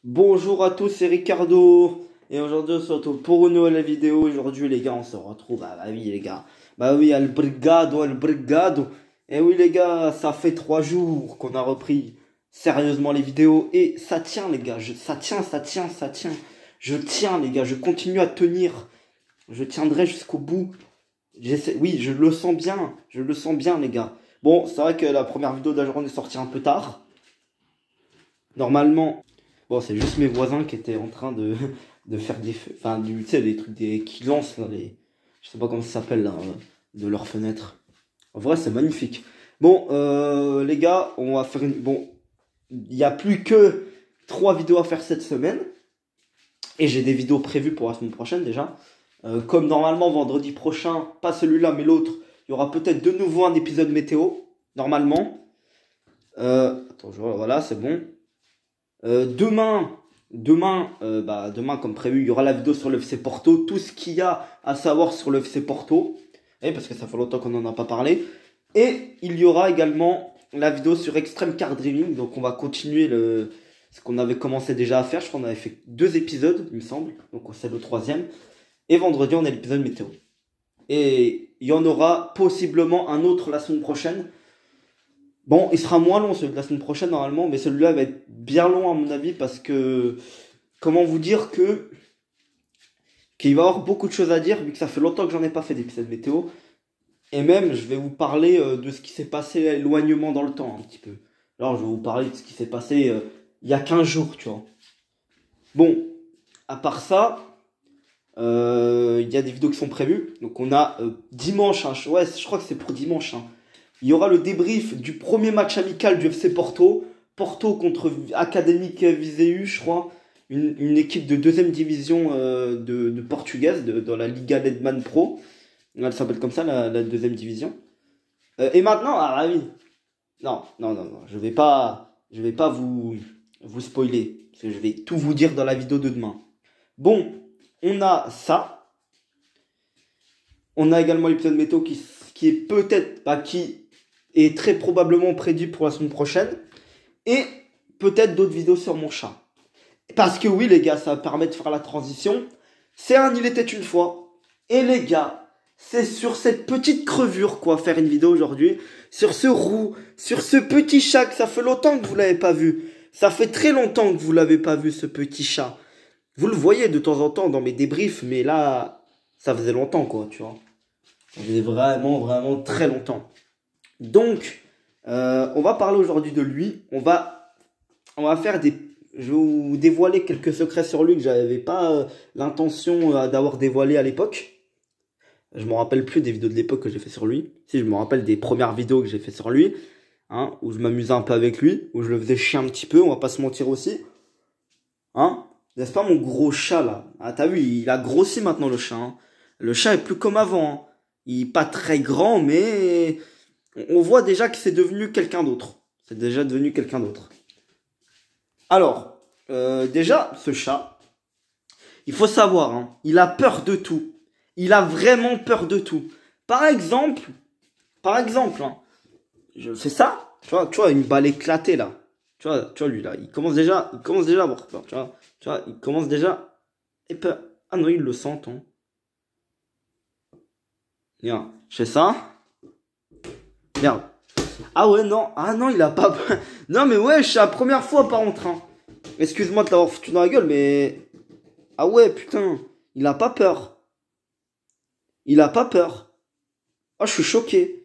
Bonjour à tous, c'est Ricardo. Et aujourd'hui, on se retrouve pour une nouvelle vidéo. Aujourd'hui, les gars, on se retrouve. Ah bah oui, les gars. Bah oui, al brigado, al brigado. Et oui, les gars, ça fait 3 jours qu'on a repris sérieusement les vidéos. Et ça tient, les gars. Ça tient, ça tient, ça tient. Je tiens, les gars. Je continue à tenir. Je tiendrai jusqu'au bout. Oui, je le sens bien. Je le sens bien, les gars. Bon, c'est vrai que la première vidéo de la journée est sortie un peu tard. Normalement. Bon, c'est juste mes voisins qui étaient en train de faire des feux. Enfin, tu sais, les trucs qui lancent, là, je sais pas comment ça s'appelle, là, de leurs fenêtres. En vrai, c'est magnifique. Bon, les gars, on va faire une... Bon, il n'y a plus que 3 vidéos à faire cette semaine. Et j'ai des vidéos prévues pour la semaine prochaine, déjà. Comme normalement, vendredi prochain, pas celui-là, mais l'autre, il y aura peut-être de nouveau un épisode météo, normalement. Attends, voilà, c'est bon. Demain, comme prévu, il y aura la vidéo sur le FC Porto, tout ce qu'il y a à savoir sur le FC Porto, parce que ça fait longtemps qu'on n'en a pas parlé. Et il y aura également la vidéo sur Extreme Car Driving, donc on va continuer ce qu'on avait commencé déjà à faire. Je crois qu'on avait fait 2 épisodes, il me semble, donc c'est le 3e. Et vendredi, on a l'épisode météo. Et il y en aura possiblement un autre la semaine prochaine. Bon, il sera moins long celui de la semaine prochaine normalement, mais celui-là va être bien long à mon avis parce que, comment vous dire qu'il va y avoir beaucoup de choses à dire vu que ça fait longtemps que j'en ai pas fait d'épisode météo. Et même, je vais vous parler de ce qui s'est passé à l'éloignement dans le temps un petit peu. Alors, je vais vous parler de ce qui s'est passé il y a 15 jours, tu vois. Bon, à part ça, il y a des vidéos qui sont prévues. Donc on a dimanche, hein, ouais, je crois que c'est pour dimanche, hein. Il y aura le débrief du premier match amical du FC Porto. Porto contre Académique Viseu, je crois. Une équipe de 2e division de portugaise, dans la Liga Ledman Pro. Elle s'appelle comme ça, la 2e division. Et maintenant, ah oui. Non, je vais pas vous spoiler. Parce que je vais tout vous dire dans la vidéo de demain. Bon, on a ça. On a également l'épisode météo qui est peut-être, qui est très probablement prévu pour la semaine prochaine. Et peut-être d'autres vidéos sur mon chat. Parce que oui, les gars, ça permet de faire la transition. C'est un Il était une fois. Et les gars, c'est sur cette petite crevure qu'on va faire une vidéo aujourd'hui. Sur ce roux, sur ce petit chat que ça fait longtemps que vous l'avez pas vu. Ça fait très longtemps que vous l'avez pas vu, ce petit chat. Vous le voyez de temps en temps dans mes débriefs, mais là, ça faisait longtemps, quoi, tu vois. Ça faisait vraiment très longtemps. Donc, on va parler aujourd'hui de lui. On va faire je vais vous dévoiler quelques secrets sur lui que j'avais pas l'intention d'avoir dévoilé à l'époque. Je me rappelle plus des vidéos de l'époque que j'ai fait sur lui. Si, je me rappelle des premières vidéos que j'ai fait sur lui, hein, où je m'amusais un peu avec lui, où je le faisais chier un petit peu, on va pas se mentir aussi. Hein? N'est-ce pas mon gros chat là? Ah, t'as vu, il a grossi maintenant le chat. Hein. Le chat est plus comme avant. Hein. Il est pas très grand, mais on voit déjà que c'est devenu quelqu'un d'autre. C'est déjà devenu quelqu'un d'autre. Alors, déjà, ce chat, il faut savoir, hein, il a peur de tout. Il a vraiment peur de tout. Par exemple, hein, je fais ça, tu vois, une balle éclatée là. Tu vois lui là, il commence déjà à avoir peur, tu vois, il commence déjà et peur. Ah non, il le sent, hein. Viens, je fais ça. Merde. Ah ouais, non. Ah non, il a pas... Non, mais ouais, c'est la première fois par contre. Hein. Excuse-moi de l'avoir foutu dans la gueule, mais... Ah ouais, putain. Il a pas peur. Il a pas peur. Oh, je suis choqué.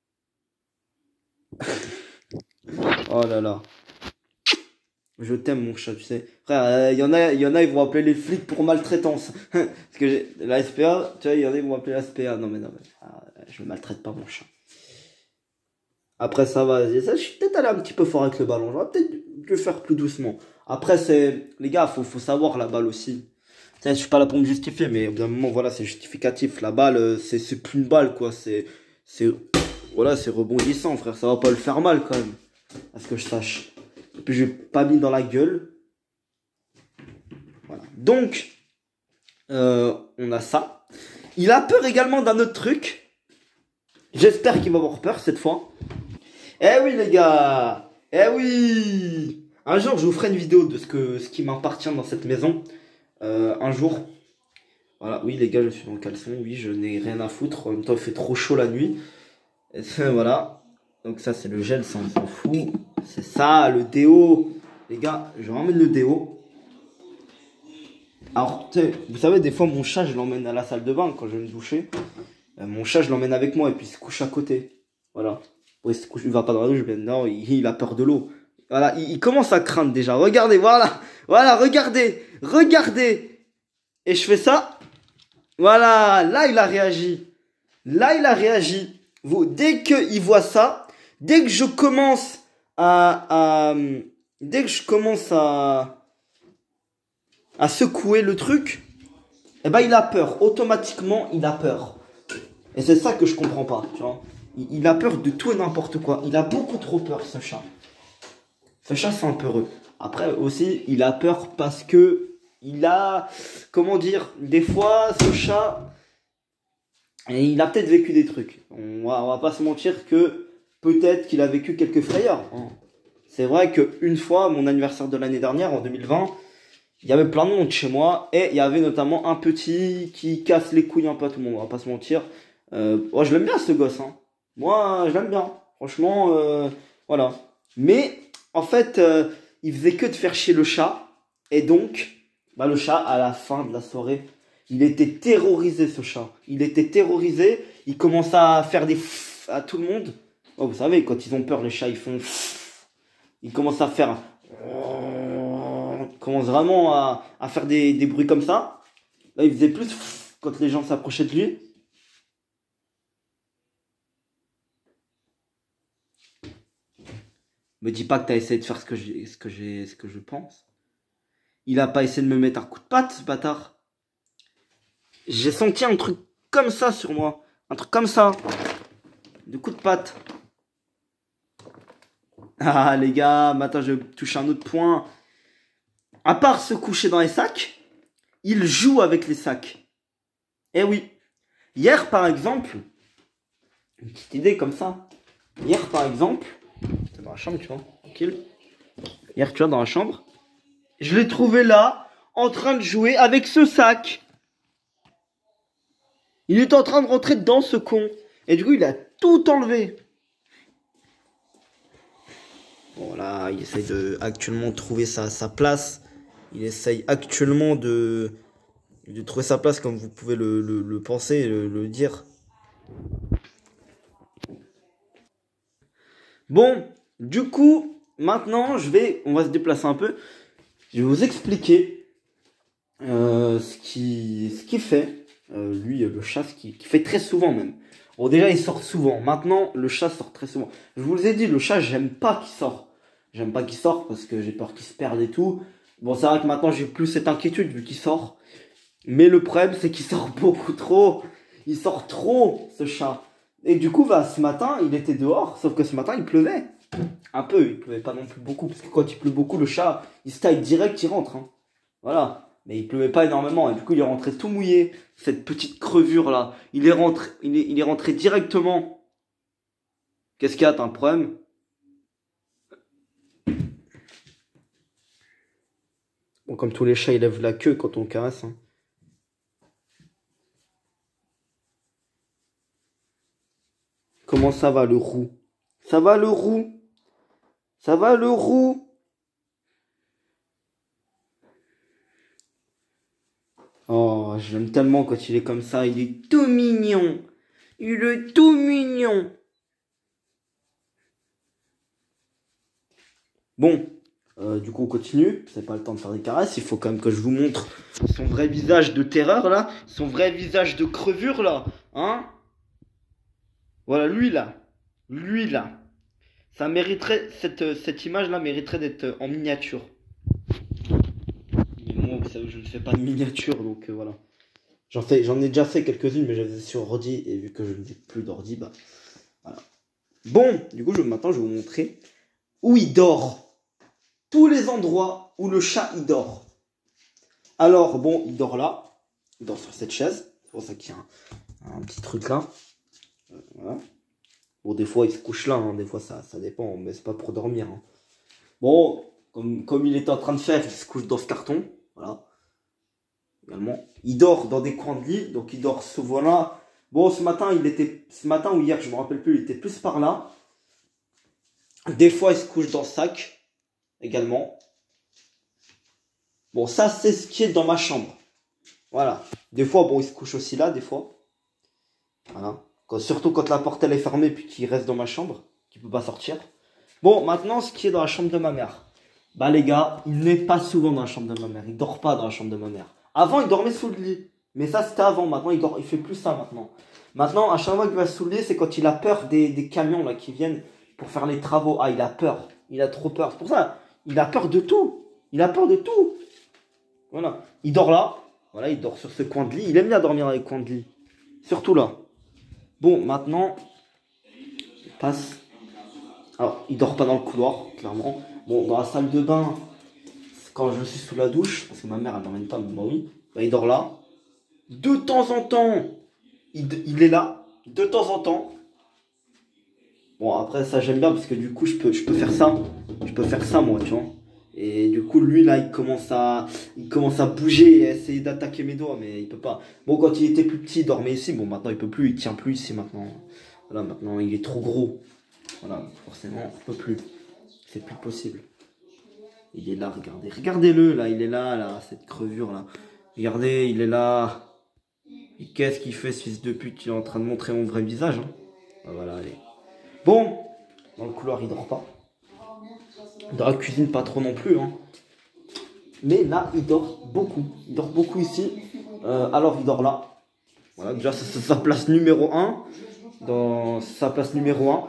Oh là là. Je t'aime, mon chat, tu sais. Frère, il y en a, ils vont appeler les flics pour maltraitance. Parce que la SPA, tu vois, il y en a, ils vont appeler la SPA. Non, mais je ne maltraite pas mon chat. Après, ça va. Je suis peut-être allé un petit peu fort avec le ballon. J'aurais peut-être dû le faire plus doucement. Après, les gars, faut savoir la balle aussi. Tu sais, je suis pas là pour me justifier, mais au bout d'un moment, voilà, c'est justificatif. La balle, c'est plus une balle, quoi. Voilà, c'est rebondissant, frère. Ça va pas le faire mal, quand même. À ce que je sache. Et puis, je l'ai pas mis dans la gueule. Voilà. Donc, on a ça. Il a peur également d'un autre truc. J'espère qu'il va avoir peur cette fois. Eh oui, les gars. Eh oui. Un jour, je vous ferai une vidéo de ce qui m'appartient dans cette maison. Un jour. Voilà, oui les gars, je suis dans le caleçon. Oui, je n'ai rien à foutre. En même temps, il fait trop chaud la nuit. Et voilà. Donc ça, c'est le gel, ça on s'en fout. C'est ça, le déo. Les gars, je ramène le déo. Alors, vous savez, des fois, mon chat, je l'emmène à la salle de bain quand je vais me doucher. Mon chat, je l'emmène avec moi et puis il se couche à côté. Voilà. Bon, il se couche, il va pas dans la douche, mais non, il a peur de l'eau. Voilà, il commence à craindre déjà. Regardez, voilà. Voilà, regardez. Regardez. Et je fais ça. Voilà, là, il a réagi. Là, il a réagi. Dès qu'il voit ça, dès que je commence dès que je commence à secouer le truc, eh ben, il a peur. Automatiquement, il a peur. Et c'est ça que je comprends pas, tu vois. Il a peur de tout et n'importe quoi. Il a beaucoup trop peur, ce chat. Ce chat, c'est un peu heureux. Après, aussi, il a peur parce que il a, comment dire, des fois, ce chat, il a peut-être vécu des trucs. On va pas se mentir que peut-être qu'il a vécu quelques frayeurs. Hein. C'est vrai qu'une fois, mon anniversaire de l'année dernière, en 2020, il y avait plein de monde chez moi et il y avait notamment un petit qui casse les couilles un peu à tout le monde, on va pas se mentir. Je l'aime bien ce gosse, hein. Moi, je l'aime bien. Franchement, voilà. Mais, en fait, il faisait que de faire chier le chat. Et donc, bah, le chat, à la fin de la soirée, il était terrorisé, ce chat. Il était terrorisé. Il commençait à faire des à tout le monde. Oh, vous savez, quand ils ont peur, les chats, ils font ils commencent à faire... Ils commencent vraiment à faire des bruits comme ça. Là, il faisait plus quand les gens s'approchaient de lui. Me dis pas que t'as essayé de faire ce que je pense. Il a pas essayé de me mettre un coup de patte, ce bâtard. J'ai senti un truc comme ça sur moi. Un truc comme ça. De coup de patte. Ah, les gars, maintenant je touche un autre point. À part se coucher dans les sacs, il joue avec les sacs. Eh oui. Hier, par exemple, une petite idée comme ça. Hier, par exemple, c'est dans la chambre, tu vois, tranquille. Hier, tu vois, dans la chambre, je l'ai trouvé là, en train de jouer avec ce sac. Il est en train de rentrer dedans, ce con. Et du coup, il a tout enlevé. Bon, là, il essaye de actuellement trouver sa place. Il essaye actuellement de trouver sa place, comme vous pouvez le penser et le dire. Bon, du coup, maintenant, on va se déplacer un peu. Je vais vous expliquer ce qu'il fait. Lui, le chat, ce qu'il fait très souvent même. Bon, déjà, il sort souvent. Maintenant, le chat sort très souvent. Je vous ai dit, le chat, j'aime pas qu'il sort. J'aime pas qu'il sorte parce que j'ai peur qu'il se perde et tout. Bon, c'est vrai que maintenant, j'ai plus cette inquiétude vu qu'il sort. Mais le problème, c'est qu'il sort beaucoup trop. Il sort trop, ce chat. Et du coup, ce matin, il était dehors, sauf que ce matin, il pleuvait. Un peu, il pleuvait pas non plus beaucoup, parce que quand il pleut beaucoup, le chat, il se taille direct, il rentre. Hein. Voilà. Mais il pleuvait pas énormément, et du coup, il est rentré tout mouillé. Cette petite crevure là. Il est rentré directement. Qu'est-ce qu'il y a, t'as un problème? Bon, comme tous les chats, il lève la queue quand on le caresse. Hein. Comment ça va, le roux? Ça va, le roux? Ça va, le roux? Oh, je l'aime tellement quand il est comme ça. Il est tout mignon. Il est tout mignon. Bon, du coup, on continue. C'est pas le temps de faire des caresses. Il faut quand même que je vous montre son vrai visage de terreur, là. Son vrai visage de crevure, là. Hein? Voilà, lui, là. Lui, là. Ça mériterait, cette image-là mériterait d'être en miniature. Mais moi, vous savez, je ne fais pas de miniature, donc voilà. J'en ai déjà fait quelques-unes, mais je les faisais sur ordi, et vu que je ne fais plus d'ordi, bah, voilà. Bon, du coup, maintenant, je vais vous montrer où il dort. Tous les endroits où le chat, il dort. Alors, bon, il dort là. Il dort sur cette chaise. C'est pour ça qu'il y a un petit truc là. Voilà. Bon, des fois, il se couche là, hein. Des fois, ça dépend, mais c'est pas pour dormir. Hein. Bon, comme il était en train de faire, il se couche dans ce carton. Voilà. Également. Il dort dans des coins de lit, donc il dort souvent là. Bon, ce matin ou hier, je me rappelle plus, il était plus par là. Des fois, il se couche dans le sac, également. Bon, ça, c'est ce qui est dans ma chambre. Voilà. Des fois, bon, il se couche aussi là, des fois. Voilà. Surtout quand la porte, elle est fermée, puis qu'il reste dans ma chambre, qu'il peut pas sortir. Bon, maintenant, ce qui est dans la chambre de ma mère. Bah, les gars, il n'est pas souvent dans la chambre de ma mère. Il dort pas dans la chambre de ma mère. Avant, il dormait sous le lit. Mais ça, c'était avant. Maintenant, il fait plus ça, maintenant. Maintenant, à chaque fois qu'il va sous le lit, c'est quand il a peur des camions, là, qui viennent pour faire les travaux. Ah, il a peur. Il a trop peur. C'est pour ça, il a peur de tout. Il a peur de tout. Voilà. Il dort là. Voilà, il dort sur ce coin de lit. Il aime bien dormir dans les coins de lit. Surtout là. Bon, maintenant, il passe. Alors, il dort pas dans le couloir, clairement. Bon, dans la salle de bain, quand je suis sous la douche, parce que ma mère, elle n'emmène pas, mais moi oui, bah, il dort là. De temps en temps, il est là. De temps en temps. Bon, après, ça, j'aime bien, parce que du coup, je peux faire ça. Je peux faire ça, moi, tu vois. Et du coup, lui, là, il commence à bouger et à essayer d'attaquer mes doigts, mais il peut pas. Bon, quand il était plus petit, il dormait ici. Bon, maintenant, il peut plus, il tient plus ici, maintenant. Voilà, maintenant, il est trop gros. Voilà, forcément, il peut plus. C'est plus possible. Il est là, regardez. Regardez-le, là, il est là, cette crevure-là. Regardez, il est là. Et qu'est-ce qu'il fait, ce fils de pute? Il est en train de montrer mon vrai visage, hein. Voilà, allez. Bon, dans le couloir, il dort pas. Dans la cuisine, pas trop non plus, hein. Mais là, il dort beaucoup. Il dort beaucoup ici. Alors, il dort là. Voilà, déjà, c'est sa place numéro 1. Dans sa place numéro 1.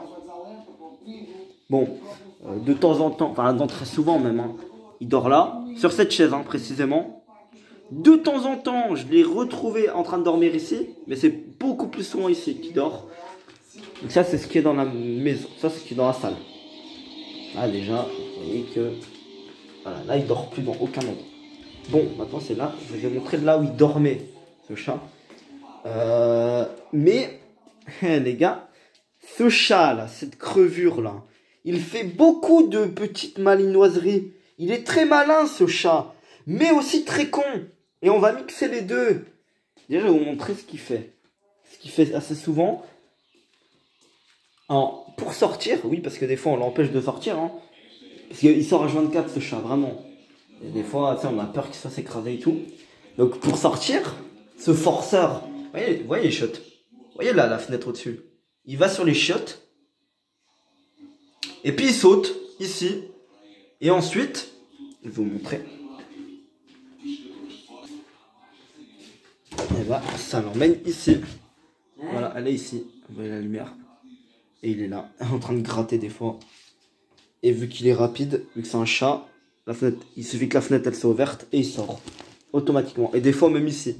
Bon, de temps en temps, enfin, très souvent même, hein, il dort là. Sur cette chaise, hein, précisément. De temps en temps, je l'ai retrouvé en train de dormir ici. Mais c'est beaucoup plus souvent ici qu'il dort. Donc ça, c'est ce qui est dans la maison. Ça, c'est ce qui est dans la salle. Là, déjà, vous voyez que... Voilà, là, il dort plus dans aucun endroit. Bon, maintenant, c'est là. Je vais vous montrer là où il dormait, ce chat. Mais, les gars, ce chat-là, cette crevure-là, il fait beaucoup de petites malinoiseries. Il est très malin, ce chat. Mais aussi très con. Et on va mixer les deux. Déjà, je vais vous montrer ce qu'il fait. Ce qu'il fait assez souvent. Alors, pour sortir, oui, parce que des fois, on l'empêche de sortir, hein. Parce qu'il sort à 24 ce chat, vraiment. Et des fois, on a peur qu'il se fasse écraser et tout. Donc pour sortir, ce forceur, vous voyez les chiottes. Vous voyez là la fenêtre au-dessus. Il va sur les chiottes. Et puis il saute, ici. Et ensuite, je vais vous montrer. Et bah, ça l'emmène ici. Voilà, elle est ici. Vous voyez la lumière. Et il est là, en train de gratter des fois. Et vu qu'il est rapide, vu que c'est un chat, la fenêtre, il suffit que la fenêtre elle soit ouverte et il sort automatiquement. Et des fois même ici.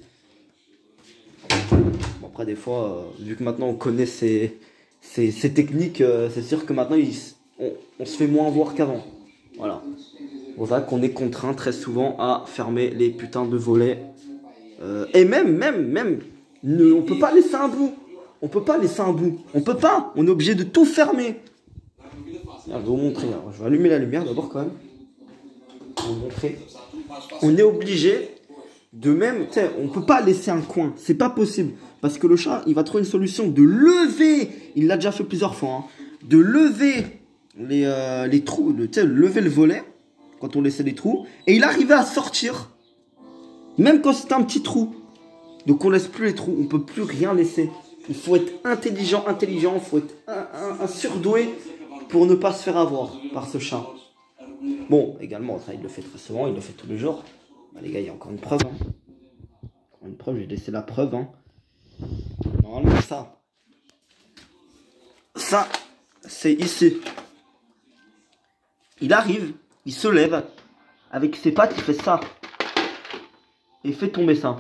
Bon après des fois, vu que maintenant on connaît ces techniques, c'est sûr que maintenant on se fait moins voir qu'avant. Voilà. C'est pour ça qu'on est contraint très souvent à fermer les putains de volets. Et même, on peut pas laisser un bout. On peut pas laisser un bout. On peut pas. On est obligé de tout fermer. Je vais vous montrer. Alors, je vais allumer la lumière d'abord quand même. Je vais vous montrer. On est obligé de même. Tu sais, on peut pas laisser un coin. C'est pas possible. Parce que le chat, il va trouver une solution de lever. Il l'a déjà fait plusieurs fois. Hein, de lever les trous. Tu sais, lever le volet. Quand on laissait les trous. Et il arrivait à sortir. Même quand c'était un petit trou. Donc on laisse plus les trous. On peut plus rien laisser. Il faut être intelligent. Il faut être un surdoué. Pour ne pas se faire avoir par ce chat. Bon, également, ça, il le fait très souvent, il le fait tous les jours. Bah, les gars, il y a encore une preuve. Hein. Encore une preuve, j'ai laissé la preuve. Hein. Normalement, ça, c'est ici. Il arrive, il se lève, avec ses pattes, il fait ça. Et il fait tomber ça.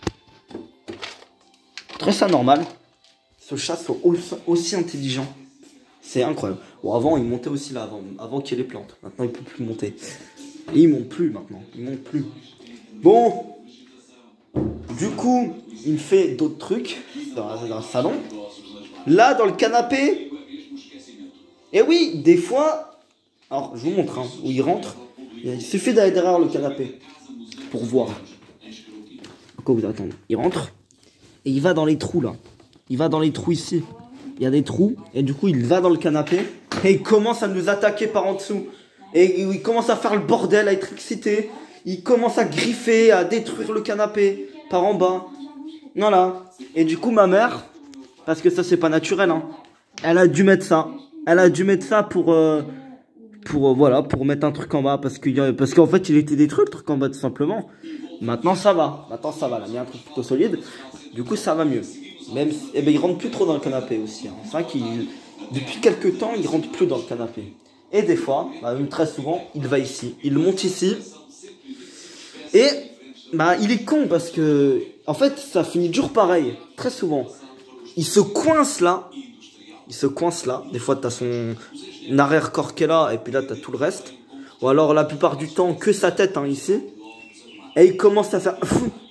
Très ça normal. Ce chat soit aussi intelligent. C'est incroyable. Bon, avant, il montait aussi là, avant qu'il y ait les plantes. Maintenant, il ne peut plus monter. Et il monte plus maintenant. Il monte plus. Bon. Du coup, il fait d'autres trucs dans le salon. Là, dans le canapé. Et oui, des fois... Alors, je vous montre hein, où il rentre. Il suffit d'aller derrière le canapé pour voir. Quoi vous attendez? Il rentre et il va dans les trous là. Il va dans les trous ici. Il y a des trous et du coup il va dans le canapé et il commence à nous attaquer par en dessous. Et il commence à faire le bordel, à être excité. Il commence à griffer, à détruire le canapé par en bas. Voilà. Et du coup ma mère, parce que ça c'est pas naturel, hein, elle a dû mettre ça. Elle a dû mettre ça pour voilà, pour mettre un truc en bas parce qu'en fait il était détruit le truc en bas tout simplement. Maintenant ça va. Maintenant ça va. Elle a mis un truc plutôt solide. Du coup ça va mieux. Même eh ben, il rentre plus trop dans le canapé aussi. Hein. C'est vrai qu'il depuis quelques temps il rentre plus dans le canapé. Et des fois, bah, même très souvent, il va ici. Il monte ici. Et bah il est con parce que en fait ça finit toujours pareil. Très souvent. Il se coince là. Il se coince là. Des fois t'as son arrière-corps qui est là. Et puis là t'as tout le reste. Ou alors la plupart du temps que sa tête hein, ici. Et il commence à faire...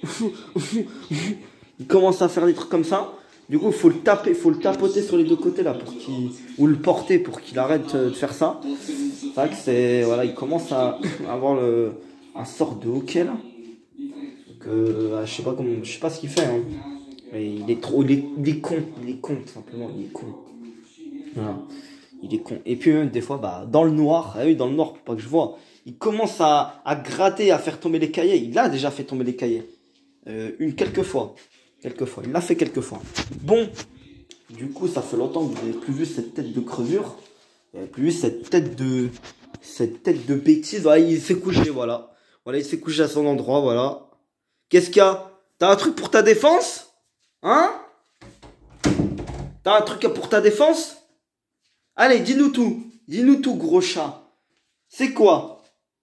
Il commence à faire des trucs comme ça. Du coup, il faut le taper, il faut le tapoter sur les deux côtés là pour qu'il... Ou le porter pour qu'il arrête de faire ça. C'est vrai que c'est... Voilà, il commence à avoir un sort de hockey là. Donc, je sais pas comment... Je sais pas ce qu'il fait. Hein. Mais il est trop... Il est con. Il est con, tout simplement. Il est con. Voilà. Il est con. Et puis même des fois, bah, dans le noir. Ah oui, dans le noir pour pas que je vois. Il commence à gratter, à faire tomber les cahiers. Il a déjà fait tomber les cahiers. Quelques fois. Il l'a fait quelques fois. Bon, du coup, ça fait longtemps que vous n'avez plus vu cette tête de crevure. Vous n'avez plus vu cette tête de bêtise. Voilà, il s'est couché, voilà. Voilà, il s'est couché à son endroit, voilà. Qu'est-ce qu'il y a? T'as un truc pour ta défense? Hein? T'as un truc pour ta défense? Allez, dis-nous tout. Dis-nous tout, gros chat. C'est quoi?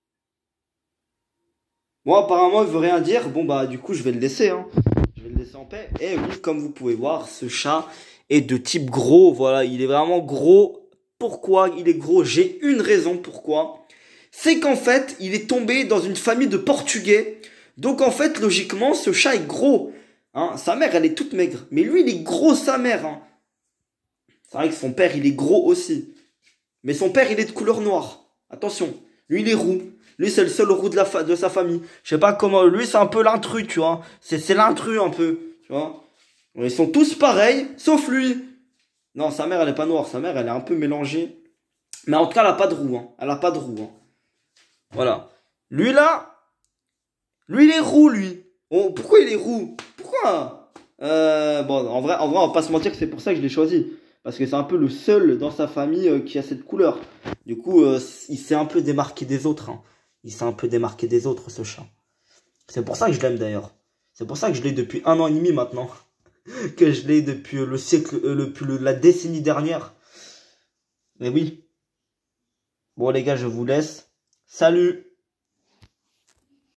Moi, apparemment, il veut rien dire. Bon, bah, du coup, je vais le laisser, hein. Je vais le laisser en paix. Et oui, comme vous pouvez voir, ce chat est de type gros. Voilà, il est vraiment gros. Pourquoi il est gros? J'ai une raison pourquoi. C'est qu'en fait, il est tombé dans une famille de Portugais. Donc, en fait, logiquement, ce chat est gros. Hein, sa mère, elle est toute maigre. Mais lui, il est gros, sa mère. Hein. C'est vrai que son père, il est gros aussi. Mais son père, il est de couleur noire. Attention, lui, il est roux. Lui, c'est le seul roux de sa famille. Je sais pas comment... Lui, c'est un peu l'intrus, tu vois. C'est l'intrus, un peu. Tu vois. Ils sont tous pareils, sauf lui. Non, sa mère, elle est pas noire. Sa mère, elle est un peu mélangée. Mais en tout cas, elle a pas de roux. Hein. Elle a pas de roux. Hein. Voilà. Lui, là... Lui, il est roux, lui. Oh, pourquoi il est roux? Pourquoi bon, en vrai, on va pas se mentir que c'est pour ça que je l'ai choisi. Parce que c'est un peu le seul dans sa famille qui a cette couleur. Du coup, il s'est un peu démarqué des autres. Hein. Il s'est un peu démarqué des autres, ce chat. C'est pour ça que je l'aime d'ailleurs. C'est pour ça que je l'ai depuis 1 an et demi maintenant. Que je l'ai depuis le siècle, la décennie dernière. Mais oui. Bon les gars, je vous laisse. Salut!